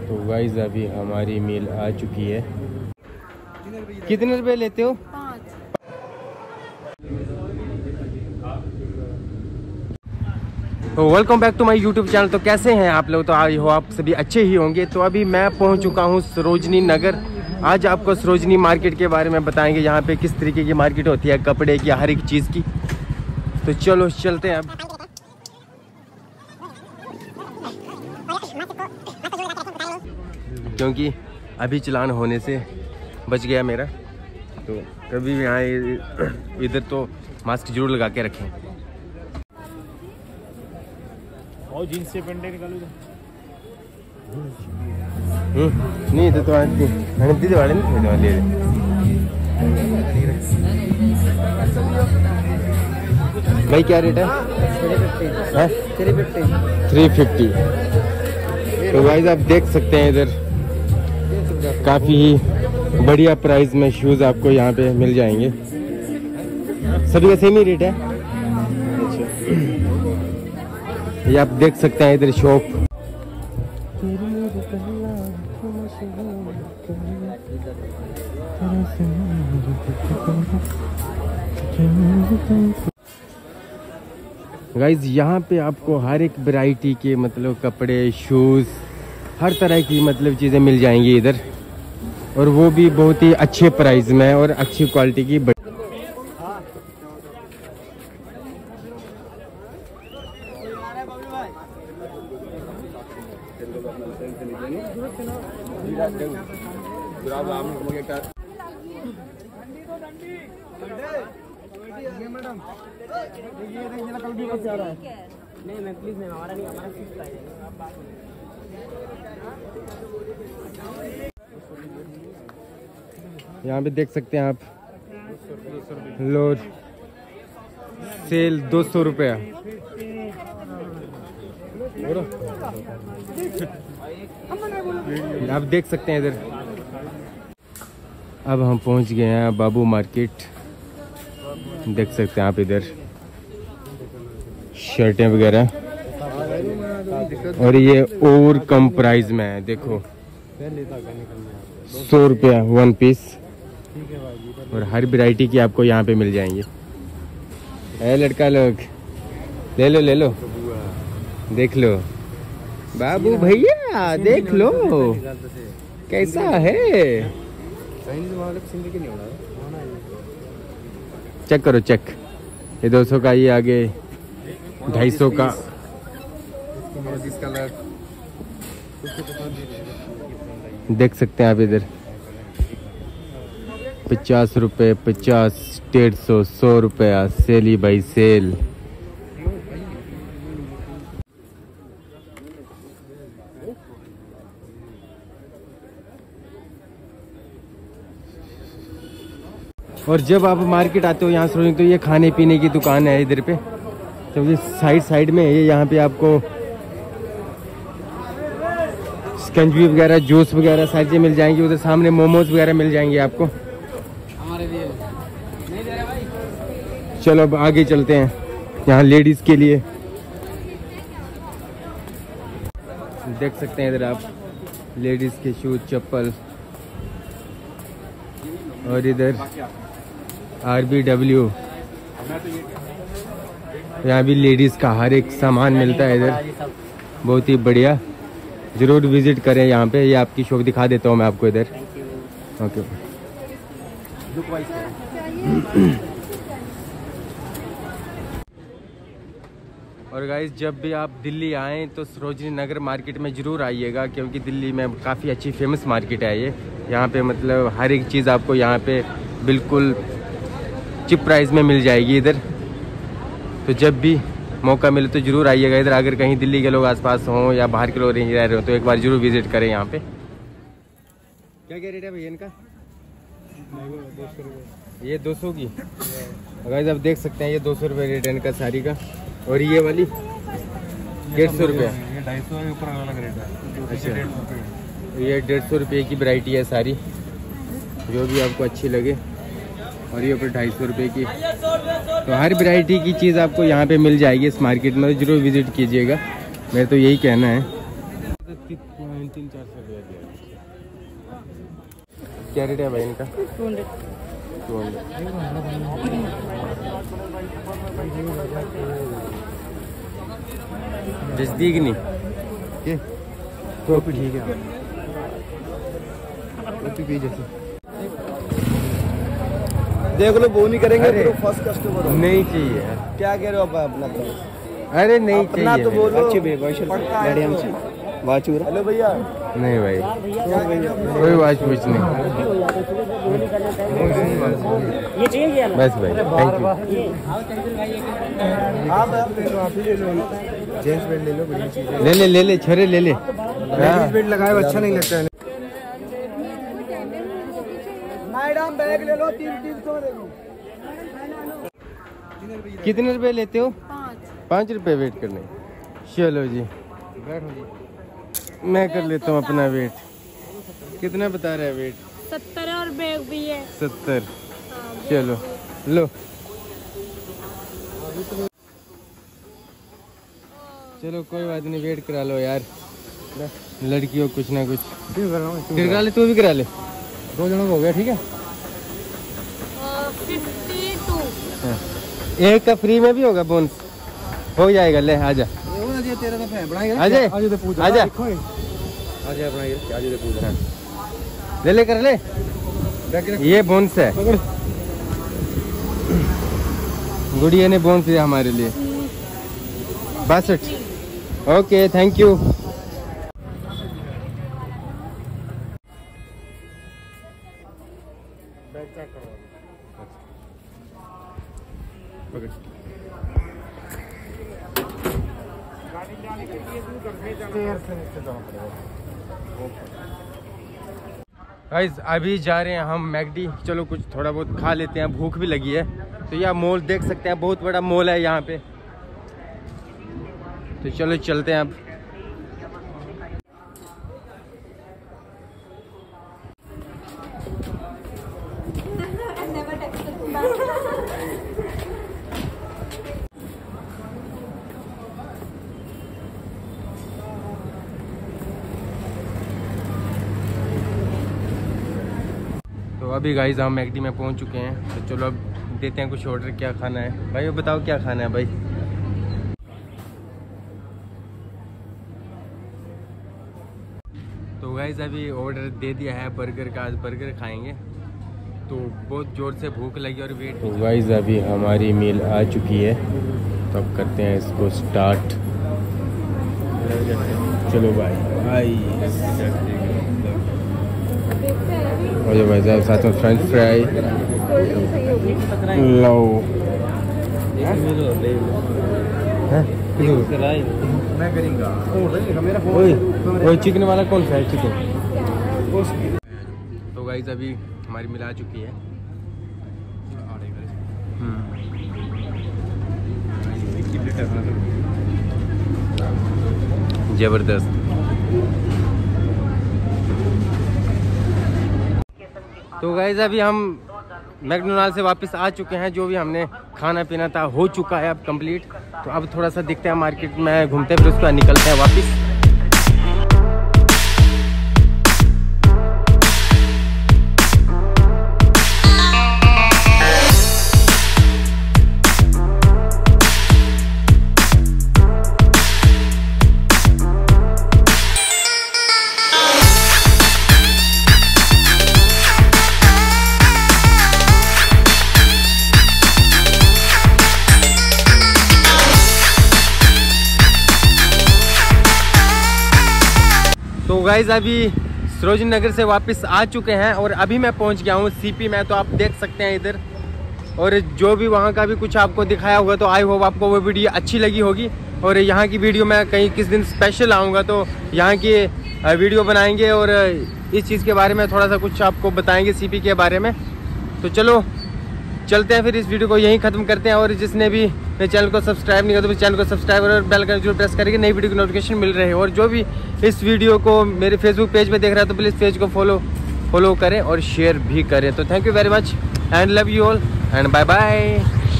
तो गाइस अभी हमारी मील आ चुकी है। कितने रुपए लेते हो? 5। तो welcome back to my YouTube channel. तो कैसे हैं आप लोग? तो आई हो आप सभी अच्छे ही होंगे। तो अभी मैं पहुंच चुका हूं सरोजनी नगर। आज आपको सरोजनी मार्केट के बारे में बताएंगे, यहाँ पे किस तरीके की मार्केट होती है, कपड़े की, हर एक चीज़ की। तो चलो चलते हैं अब। क्योंकि अभी चलान होने से बच गया मेरा, तो कभी भी आए इधर तो मास्क जरूर लगा के रखें। और जींस से पेंट निकालो नहीं तो दीदी वाले नहीं ले भाई। क्या रेट है? 350। तो भाई आप देख सकते हैं इधर काफी बढ़िया प्राइस में शूज आपको यहाँ पे मिल जाएंगे। सभी का सेम ही रेट है। ये आप देख सकते हैं इधर शॉप। गाइज यहाँ पे आपको हर एक वैरायटी के मतलब कपड़े, शूज, हर तरह की मतलब चीजें मिल जाएंगी इधर, और वो भी बहुत ही अच्छे प्राइस में और अच्छी क्वालिटी की। यहाँ पे देख सकते हैं आप लोर सेल 200 रुपया। आप देख सकते हैं इधर। अब हम पहुंच गए हैं बाबू मार्केट। देख सकते हैं आप इधर शर्टें वगैरह, और ये और कम प्राइस में है। देखो 100 रुपया 1 पीस, और हर वैरायटी की आपको यहाँ पे मिल जाएंगे। है लड़का लोग, ले लो ले लो, देख लो बाबू भैया, देख लो कैसा है। चेक करो चेक। ये 200 का, ये आगे 250 का। देख सकते हैं आप इधर 50 रुपये, 50, 150, 100 रुपया। सेल ही भाई सेल। और जब आप मार्केट आते हो यहाँ से, तो ये खाने पीने की दुकान है इधर पे। तो ये साइड में ये यहाँ पे आपको स्कंजी वगैरह, जूस वगैरह सारी चीजें मिल जाएंगी। उधर सामने मोमोज वगैरह मिल जाएंगे आपको। चलो अब आगे चलते हैं। यहाँ लेडीज के लिए देख सकते हैं इधर आप लेडीज के शूज, चप्पल, और इधर RBW। यहाँ भी लेडीज का हर एक सामान मिलता है इधर, बहुत ही बढ़िया। जरूर विजिट करें यहाँ पे। ये आपकी शॉप दिखा देता हूँ मैं आपको इधर। ओके। और गाइस जब भी आप दिल्ली आएँ तो सरोजनी नगर मार्केट में ज़रूर आइएगा, क्योंकि दिल्ली में काफ़ी अच्छी फेमस मार्केट है ये। यहाँ पे मतलब हर एक चीज़ आपको यहाँ पे बिल्कुल चिप प्राइस में मिल जाएगी इधर। तो जब भी मौका मिले तो ज़रूर आइएगा इधर। अगर कहीं दिल्ली के लोग आसपास हों या बाहर के लोग रह रहे हो तो एक बार ज़रूर विजिट करें यहाँ पे। क्या क्या रेट है भैया इनका? ये 200 की। गाइस आप देख सकते हैं ये 200 रुपये रेट है इनका साड़ी का। और ये वाली 150 रुपया। 250 के ऊपर अलग रेट है। अच्छा, ये 150 रुपये की वैरायटी है सारी, जो भी आपको अच्छी लगे। और ये ऊपर 250 रुपये की। तो हर वैरायटी की चीज़ आपको यहाँ पे मिल जाएगी इस मार्केट में। जरूर विजिट कीजिएगा, मेरा तो यही कहना है। 300-400 रुपया दिया। क्या रेट है भाई इनका? 200। नजदीक नहीं तो ठीक है। जैसे देख लो, वो नहीं करेंगे तो फर्स्ट कस्टमर नहीं चाहिए। क्या कह रहे हो आप अपना? अरे नहीं अपना चाहिए तो बोलो। हेलो भैया। नहीं भाई, कोई वाच पूछ नहीं। ये चाहिए क्या? बस भाई, थैंक यू। जेंट्स बेल्ट ले लो, ले ले छरे ले ले। बेल्ट लगाए अच्छा नहीं लगता है। मैडम बैग ले लो, 300 दे दो। कितने रुपए लेते हो? 5 रुपए वेट करने। चलो जी, मैं कर लेता हूँ अपना वेट। कितना बता रहा है वेट? 70 और बैग भी है 70। चलो लो। चलो कोई बात नहीं, वेट करा लो यार, लड़कियों कुछ ना कुछ। फिर करा ले, तू भी करा ले। 2 जनों को हो गया, ठीक है। 52। हाँ। एक का फ्री में भी होगा बोनस, हो जाएगा। ले आजा आजा आजा ले कर ले, ये बोनस है। गुड़िया ने बोनस दिया हमारे लिए 62। Okay thank you. गाइस अभी जा रहे हैं हम मैकडी। चलो कुछ थोड़ा बहुत खा लेते हैं, भूख भी लगी है। तो यह मॉल देख सकते हैं, बहुत बड़ा मॉल है यहाँ पे। तो चलो चलते हैं अब। तो अभी गाइस हम मैकडी में पहुंच चुके हैं। तो चलो अब देते हैं कुछ ऑर्डर। क्या खाना है भाई, बताओ क्या खाना है भाई? तो गाइस अभी ऑर्डर दे दिया है बर्गर का। आज बर्गर खाएंगे, तो बहुत ज़ोर से भूख लगी और वेट। तो गाइस अभी हमारी मील आ चुकी है, तो अब करते हैं इसको स्टार्ट। चलो भाई और भाई साहब साथ में फ्रेंच फ्राई लो। वही चिकन वाला कौन सा है? चिकन। तो गाइस अभी हमारी मिल आ चुकी है। जबरदस्त। तो गाइस अभी हम मैकडोनाल्ड से वापस आ चुके हैं। जो भी हमने खाना पीना था हो चुका है अब कंप्लीट। तो अब थोड़ा सा दिखते हैं मार्केट में, घूमते हैं, फिर उसके बाद निकलते हैं वापस। तो गाइज अभी सरोजनी नगर से वापस आ चुके हैं और अभी मैं पहुंच गया हूं सीपी में। तो आप देख सकते हैं इधर, और जो भी वहां का भी कुछ आपको दिखाया होगा, तो आई होप आपको वो वीडियो अच्छी लगी होगी। और यहाँ की वीडियो मैं कहीं किस दिन स्पेशल आऊँगा तो यहाँ की वीडियो बनाएंगे और इस चीज़ के बारे में थोड़ा सा कुछ आपको बताएंगे, सीपी के बारे में। तो चलो चलते हैं, फिर इस वीडियो को यहीं ख़त्म करते हैं। और जिसने भी मेरे चैनल को सब्सक्राइब नहीं किया तो चैनल को सब्सक्राइब और बेल का जरूर प्रेस करेंगे, नई वीडियो की नोटिफिकेशन मिल रही है। और जो भी इस वीडियो को मेरे फेसबुक पेज पे देख रहा है तो प्लीज़ पेज को फॉलो करें और शेयर भी करें। तो thank you very much and love you all and bye bye.